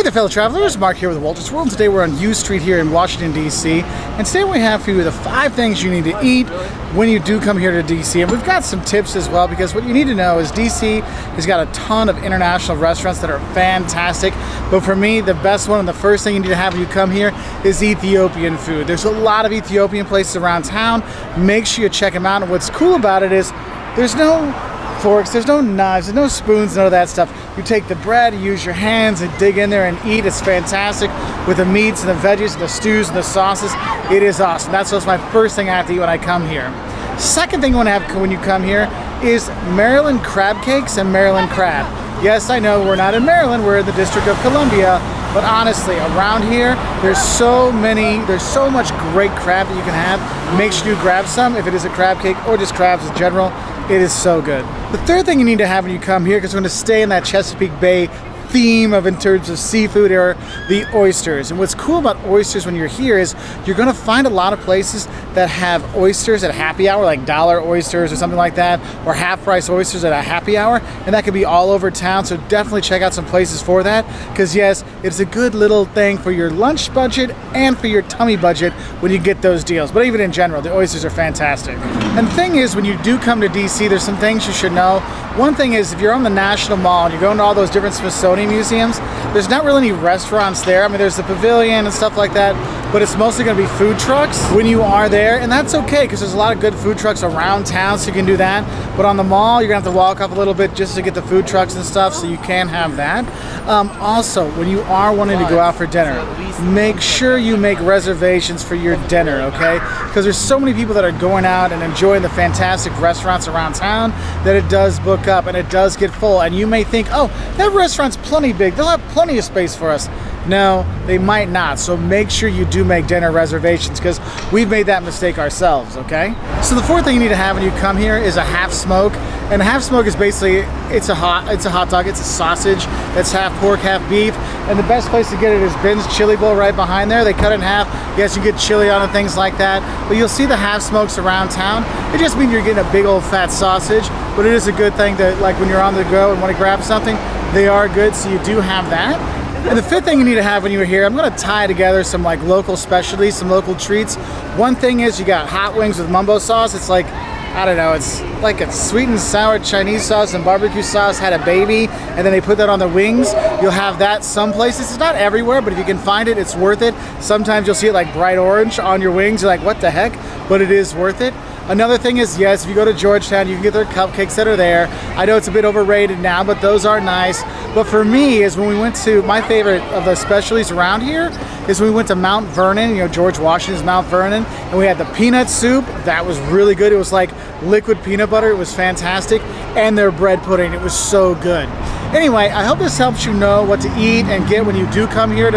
Hey there fellow travelers, Mark here with Wolters World. Today we're on U Street here in Washington, D.C. And today we have for you the 5 things you need to eat when you do come here to D.C. And we've got some tips as well, because what you need to know is D.C. has got a ton of international restaurants that are fantastic. But for me, the best one and the first thing you need to have when you come here is Ethiopian food. There's a lot of Ethiopian places around town. Make sure you check them out. And what's cool about it is there's no forks, there's no knives, there's no spoons, none of that stuff. You take the bread, you use your hands and dig in there and eat. It's fantastic with the meats and the veggies and the stews and the sauces. It is awesome. That's what's my first thing I have to eat when I come here. Second thing you want to have when you come here is Maryland crab cakes and Maryland crab. Yes, I know we're not in Maryland, we're in the District of Columbia, but honestly, around here, there's so much great crab that you can have. Make sure you grab some if it is a crab cake or just crabs in general. It is so good. The third thing you need to have when you come here, because we're going to stay in that Chesapeake Bay theme in terms of seafood, are the oysters. And what's cool about oysters when you're here is you're going to find a lot of places that have oysters at happy hour, like dollar oysters or something like that, or half price oysters at a happy hour, and that could be all over town. So definitely check out some places for that, because yes, it's a good little thing for your lunch budget and for your tummy budget when you get those deals. But even in general, the oysters are fantastic. And the thing is, when you do come to DC, there's some things you should know. One thing is, if you're on the National Mall and you're going to all those different Smithsonian museums, there's not really any restaurants there. I mean, there's the pavilion and stuff like that, but it's mostly going to be food trucks when you are there, and that's okay, because there's a lot of good food trucks around town, so you can do that. But on the mall, you're going to have to walk up a little bit just to get the food trucks and stuff, so you can have that. Also, when you are wanting to go out for dinner, make sure you make reservations for your dinner, okay? Because there's so many people that are going out and enjoying the fantastic restaurants around town that it does book up and it does get full. And you may think, oh, that restaurant's plenty big, they'll have plenty of space for us. No, they might not. So make sure you do make dinner reservations, because we've made that mistake ourselves, okay? So the fourth thing you need to have when you come here is a half smoke. And a half smoke is basically, it's a hot dog, it's a sausage that's half pork, half beef. And the best place to get it is Ben's Chili Bowl right behind there. They cut it in half. Yes, you get chili on it, things like that. But you'll see the half smokes around town. It just means you're getting a big old fat sausage, but it is a good thing to, like when you're on the go and want to grab something, they are good, so you do have that. And the fifth thing you need to have when you're here, I'm going to tie together some like local specialties, some local treats. One thing is you got hot wings with mumbo sauce. It's like, I don't know, it's like a sweet and sour Chinese sauce and barbecue sauce had a baby, and then they put that on the wings. You'll have that some places. It's not everywhere, but if you can find it, it's worth it. Sometimes you'll see it like bright orange on your wings. You're like, what the heck? But it is worth it. Another thing is, yes, if you go to Georgetown, you can get their cupcakes that are there. I know it's a bit overrated now, but those are nice. But for me, is when we went to, my favorite of the specialties around here is when we went to Mount Vernon, you know, George Washington's Mount Vernon, and we had the peanut soup. That was really good. It was like liquid peanut butter. It was fantastic. And their bread pudding. It was so good. Anyway, I hope this helps you know what to eat and get when you do come here to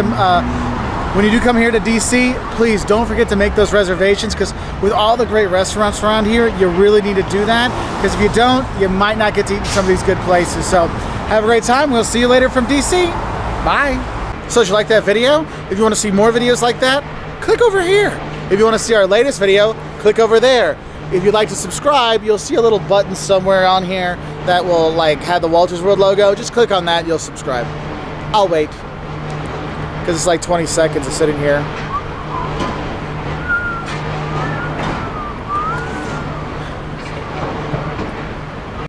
DC. Please don't forget to make those reservations, because with all the great restaurants around here, you really need to do that, because if you don't, you might not get to eat in some of these good places. So have a great time. We'll see you later from DC. Bye. So if you like that video, if you want to see more videos like that, click over here. If you want to see our latest video, click over there. If you'd like to subscribe, you'll see a little button somewhere on here that will like have the Wolters World logo. Just click on that, you'll subscribe. I'll wait, because it's like 20 seconds of sitting here.